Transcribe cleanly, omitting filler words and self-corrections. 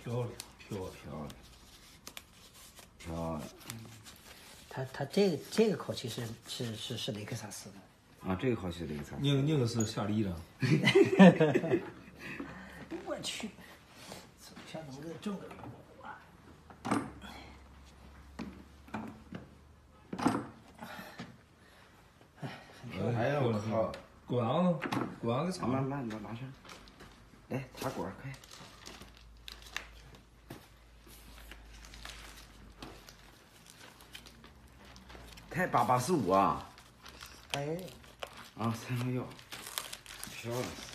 漂亮， 漂亮。 它这个烤漆是雷克萨斯的。 啊，这个烤漆雷克萨斯。 那个是夏利的。 我去，手下怎么给种个哎呀，我靠！ 果瓤呢？果瓤给擦。 慢慢拿上。来，茶果快。才885啊！ 哎。 啊，311，漂亮。